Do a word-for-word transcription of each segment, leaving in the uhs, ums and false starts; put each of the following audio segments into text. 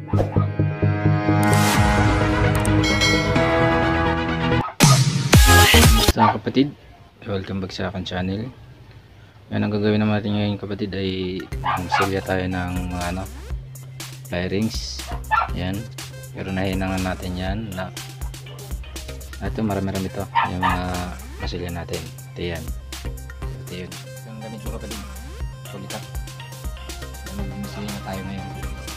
Sa kapatid, welcome back sa akin channel. Yan, ang gagawin naman natin ngayon kapatid ay magsilya tayo ng mga ano, flairings. Yan, pero nahinangan natin yan na ito, marami-rami ito yung mga masilya natin. Ito yan, ito yun yung gamit ko kapatid, kulita. Magmasilya na tayo ngayon.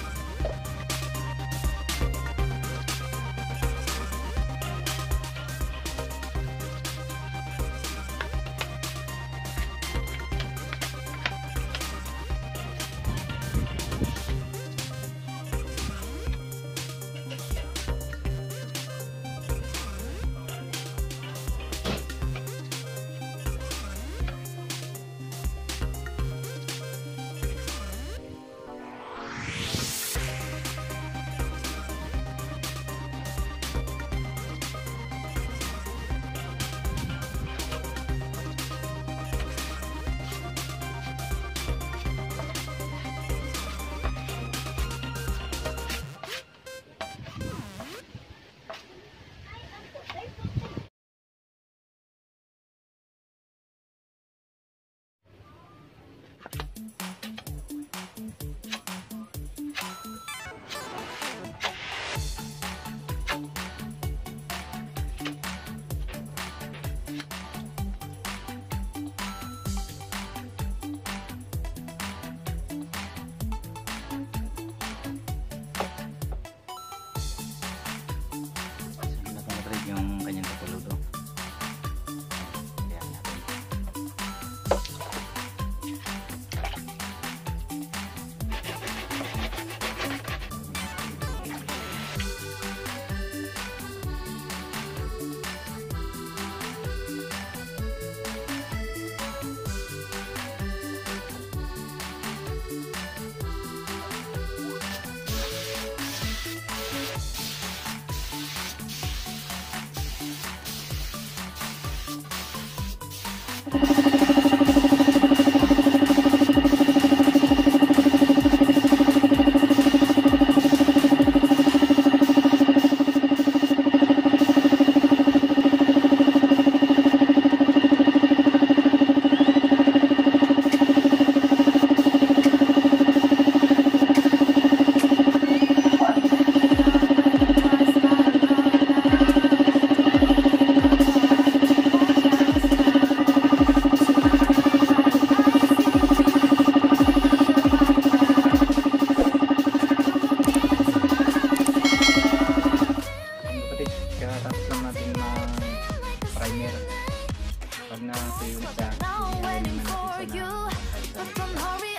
Yung kanyang kapuludo. Ayan natin. Pag na ito yung isa, hindi naman natin sana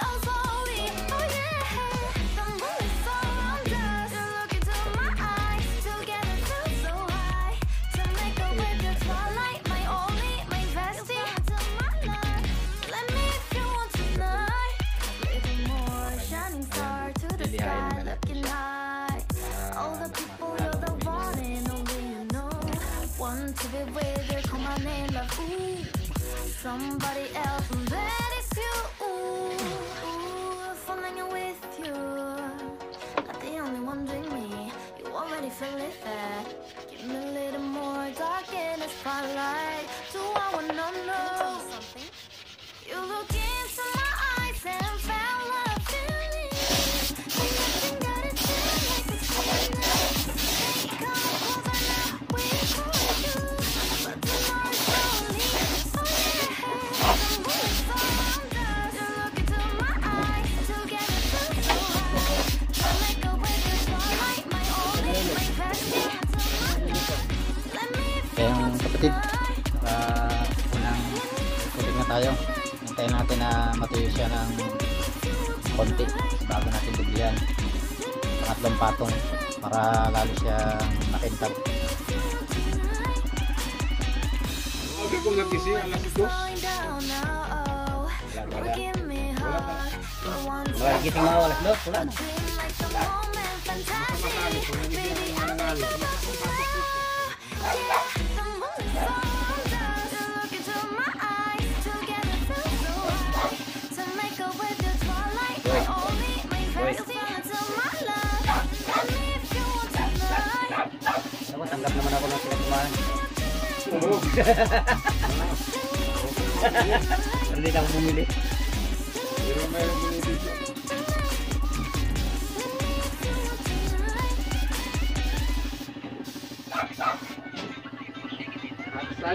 to be with you, call my name like ooh, somebody else, and that is you. Ooh, ooh, falling with you, not the only one doing me. You already feel it there. Give me a little more dark in the spotlight. Do I wanna know something? You look into my eyes and felt a feeling. Nothing got it feel like it's feeling. Ain't gonna hold on now, wait for you. But tomorrow's slowly, oh yeah. I'm moving fonder. You look into my eyes, together feel so high. So make a way to spotlight, my only, my bestie. Let me feel yung kapatid, uh, unang kulit na tayo. Hintayin natin na matuyo siya ng konti bago natin bigyan. Pangatlong patong para lalo siya makintab. Sabi ko nagising alas dos. Wala gising mo alas dos, wala na. To make a way to twilight, my only, my best, into my love. ako, tanggap naman ako ng pinagkumahan. Oo. Pero hindi na ako bumili. Pero meron mo dito. Sal.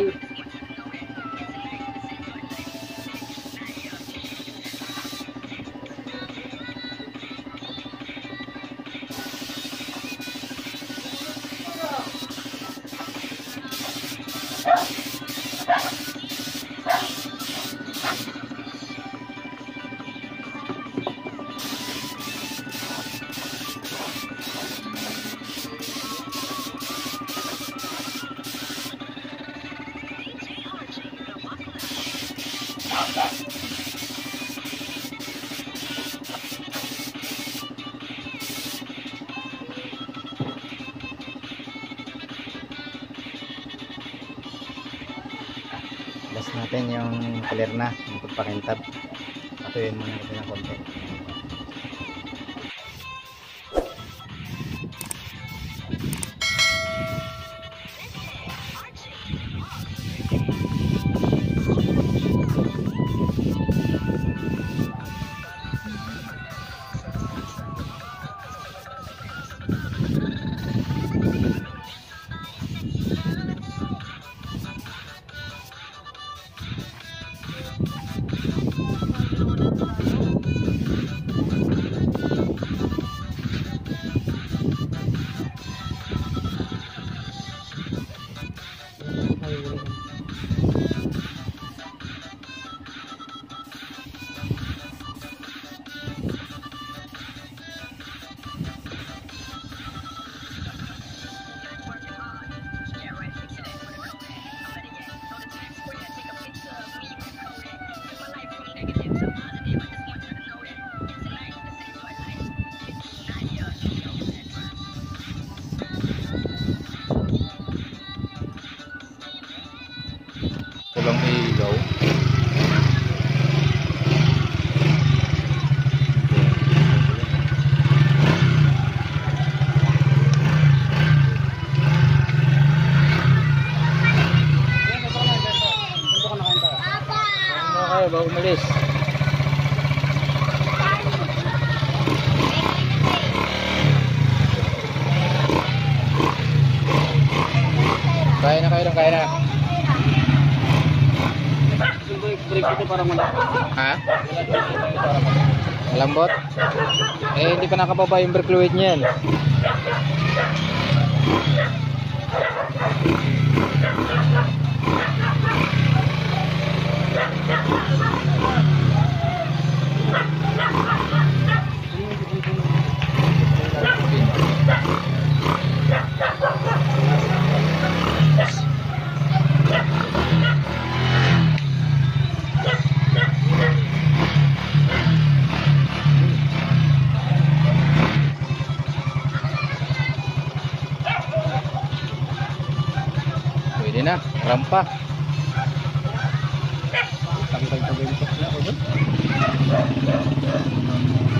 Last natin yung clear na, yung pagpakintab. Patuyin muna natin ng konti. Kulang ilaw. Okay, bago umalis. Kaya na, kaya na, kaya na. Break ito para malapit. Ha? Malambot? Eh, hindi pa nakababa yung brake fluid niyan. Pwede na, rampa. Tagtag-tag yung na ako doon.